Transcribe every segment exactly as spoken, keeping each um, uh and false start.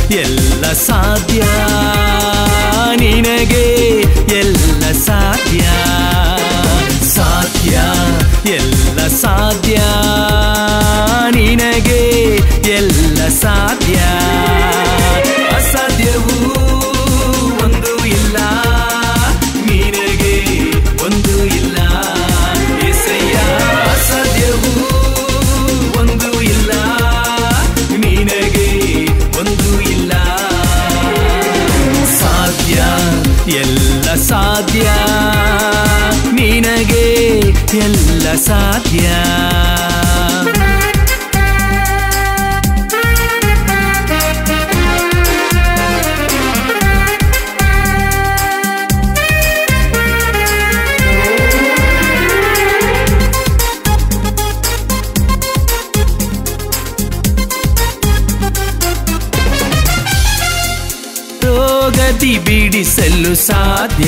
ಎಲ್ಲ ಸಾಧ್ಯ ನಿನಗೆ ಎಲ್ಲ ಸಾಧ್ಯ ಸಾಧ್ಯ ಎಲ್ಲ ಸಾಧ್ಯ ನಿನಗೆ ಎಲ್ಲ ಸಾಧ್ಯ ಅಸಾಧ್ಯವೂ ಒಂದು ಇಲ್ಲ ನಿನಗೆ ಒಂದು ಇಲ್ಲ యేసయ్య ಅಸಾಧ್ಯವೂ ಒಂದು ಇಲ್ಲ ನಿನಗೆ ಒಂದು ಇಲ್ಲ ಸಾಧ್ಯ ಎಲ್ಲ ಸಾಧ್ಯ ನಿನಗೆ ಎಲ್ಲ ಸಾಧ್ಯ ರೋಗದಿ ಬಿಡಿಸಲು ಸಾಧ್ಯ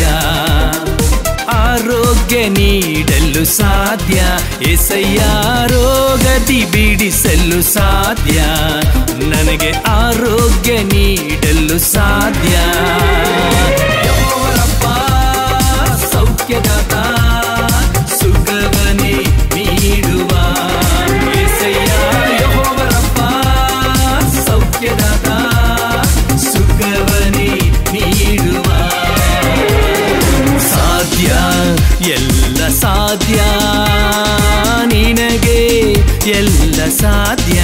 ಆರೋಗ್ಯ ನೀಡಲು ಸಾಧ್ಯ యేసయ్య ರೋಗದಿ ಬಿಡಿಸಲು ಸಾಧ್ಯ ನನಗೆ ಆರೋಗ್ಯ ನೀಡಲು ಸಾಧ್ಯ ಯೆಹೋವರಪ್ಪ ಸೌಖ್ಯದಾತ ಸುಖವನೇ ನೀಡುವ యేసయ్య ಯೆಹೋವರಪ್ಪ ಸೌಖ್ಯದಾತ ಸುಖವನೇ ನೀಡುವ ಸಾಧ್ಯ ಎಲ್ಲ ಸಾಧ್ಯ ನಿನಗೆ ಎಲ್ಲ ಸಾಧ್ಯ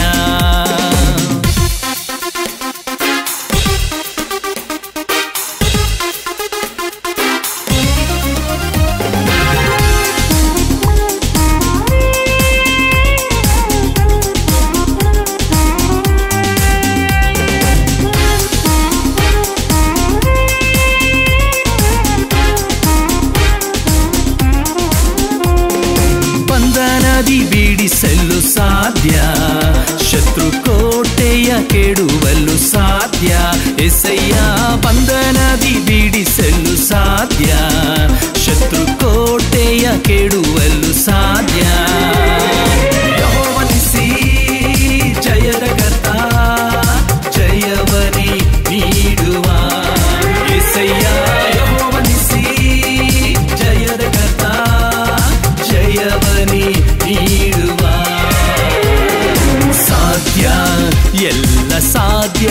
ಬಿಡಿಸಲು ಸಾಧ್ಯ ಶತ್ರು ಕೋಟೆಯ ಕೆಡುವಲು ಸಾಧ್ಯ యేసయ్య ಬಂಧನದಿ ಬಿಡಿಸಲು ಸಾಧ್ಯ ಶತ್ರು ಕೋಟೆಯ ಕೆಡುವಲು ಸಾಧ್ಯ ಯೆಹೋವನಿಸಿ ಜಯದ ಕರ್ತ ಜಯವನೇ ನೀಡುವ యేసయ్య ಯೆಹೋವನಿಸಿ ಜಯದ ಕರ್ತ ಜಯವನೇ ನೀಡುವ ಸಾಧ್ಯ ಎಲ್ಲ ಸಾಧ್ಯ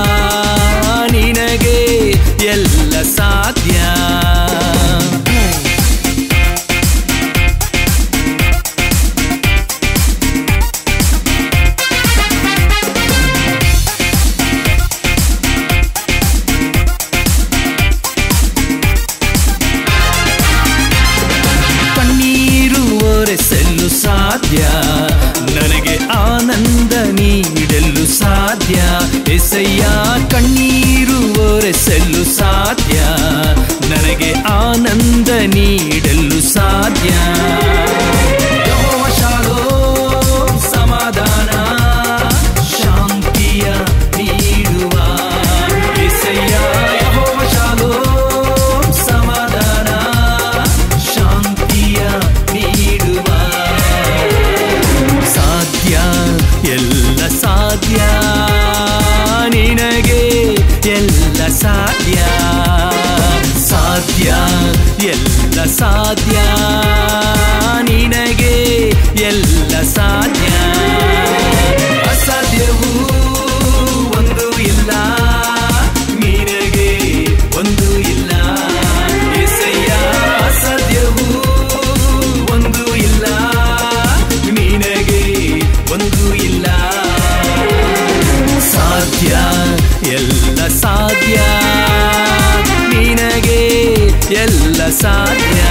ನಿನಗೆ ಎಲ್ಲ ಸಾಧ್ಯ ಸಾಧ್ಯ ನನಗೆ ಆನಂದ ನೀಡಲು ಸಾಧ್ಯ యేసయ్య ಕಣ್ಣೀರು ಒರೆಸಲು ಸಾಧ್ಯ ನನಗೆ ಆನಂದ ನೀಡಲು ಸಾಧ್ಯ ಯೆಹೋವ ಶಾಲೋಮ್ ಸಮಾಧಾನ ಶಾಂತಿಯ ನೀಡುವ యేసయ్య ಯೆಹೋವ ಶಾಲೋಮ್ ಸಮಾಧಾನ ಶಾಂತಿಯ ನೀಡುವ ಸಾಧ್ಯ ಎಲ್ಲ ಸಾಧ್ಯ ನಿನಗೆ ಎಲ್ಲ ಸಾಧ್ಯ ಸಾಧ್ಯ ಎಲ್ಲ ಸಾಧ್ಯ ನಿನಗೆ ಎಲ್ಲ ಸಾಧ್ಯ ಅಸಾಧ್ಯವೂ ಒಂದು ಇಲ್ಲ ನಿನಗೆ ಒಂದು ಇಲ್ಲ యేసయ్య ಅಸಾಧ್ಯವೂ ಒಂದು ಇಲ್ಲ ನಿನಗೆ ಒಂದು ಇಲ್ಲ ಸಾಧ್ಯ ಎಲ್ಲ ಸಾಧ್ಯ ನಿನಗೆ ಎಲ್ಲ ಸಾಧ್ಯ